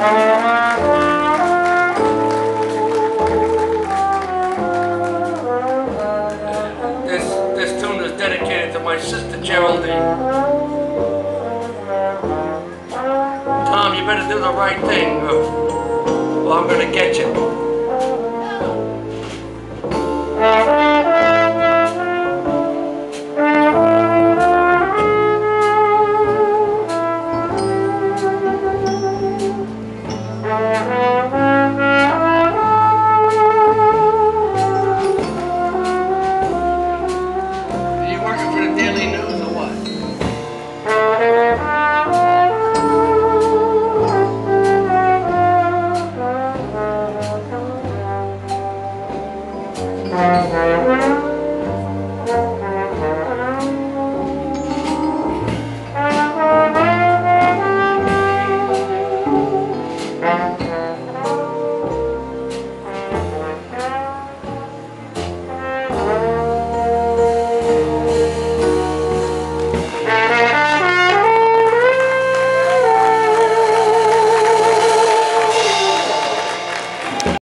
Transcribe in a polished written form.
This tune is dedicated to my sister Geraldine. Tom, you better do the right thing, or I'm gonna get you. Are you working for the Daily News or what?